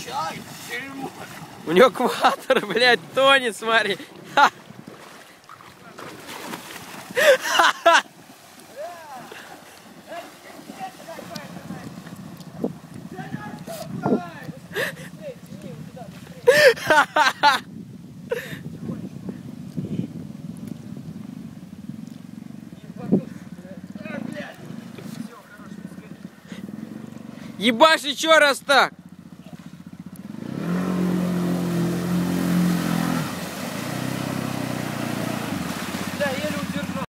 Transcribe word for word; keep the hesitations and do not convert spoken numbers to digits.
У него кватер, блядь, тонет, смотри. Ха. Ебашь еще раз так!